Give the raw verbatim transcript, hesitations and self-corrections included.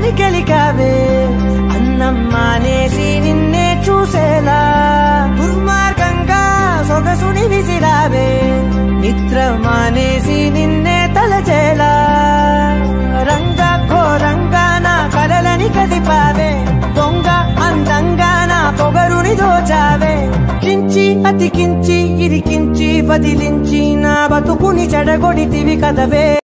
కలని గెలికావే అన్నం మానేసి నిన్నే చూసేలా దుర్మార్గంగా సొగసుని విసిరావే నిద్ర మానేసి నిన్నే తలచేలా రంగా ఘోరంగా నా కలలని కదిపావే దొంగ అందంగా నా పొగరుని దోచావే కించి అతికించి ఇరికించి వదిలించి నా బతుకుని చెడగొడితివి కదవే।